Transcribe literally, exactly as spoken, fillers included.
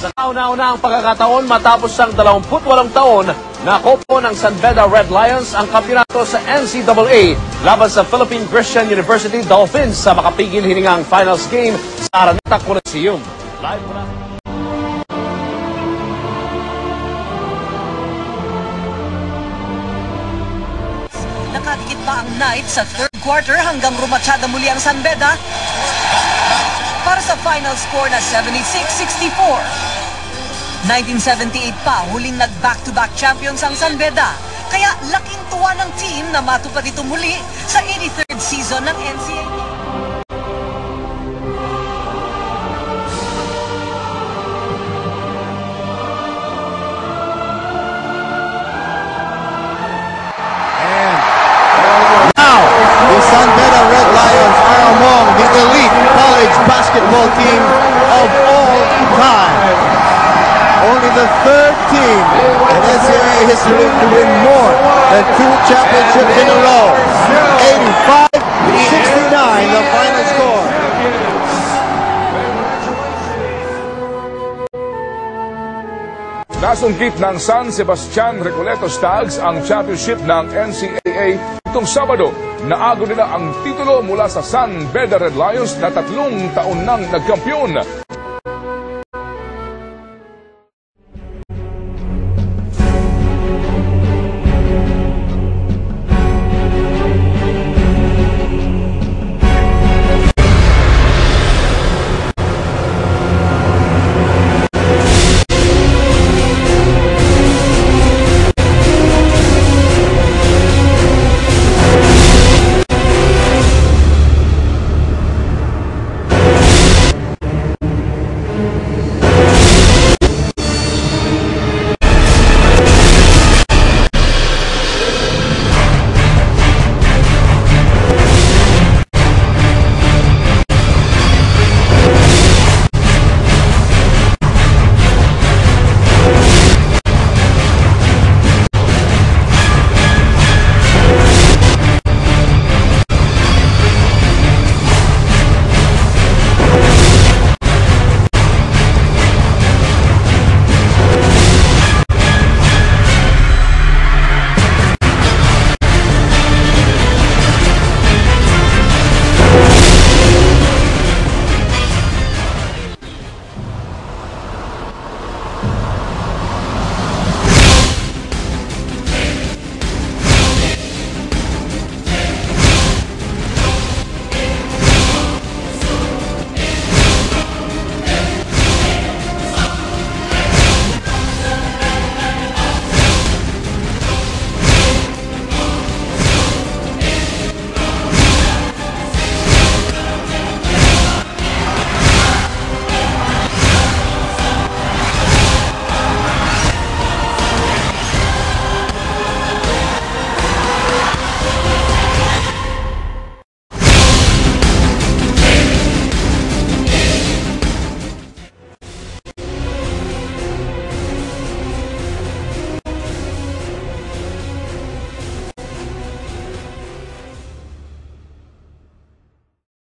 Sa kauna-una ang pagkakataon matapos ang dalawampu't walong taon, nakopo ng San Beda Red Lions ang kampiyonato sa N C double A laban sa Philippine Christian University Dolphins sa makapigil hiningang finals game sa Araneta Coliseum. Live mula. Nakadikit pa ang Knights sa third quarter hanggang rumatsada muli ang San Beda para sa final score na seventy-six sixty-four. nineteen seventy-eight pa, huling nag-back-to-back champions ang San Beda. Kaya laking tuwa ng team na matupad ito muli sa eighty-third season ng N C A A. San Beda Red Lions are among the elite college basketball team of all time. Only the third team in N C A A history to win more than two championships in a row. eighty-five sixty-nine, the final score. Nasungkit ng San Sebastian Recoletos Stags ang championship ng N C A A itong Sabado. Naago nila ang titulo mula sa San Beda Red Lions na tatlong taon nang nagkampiyon.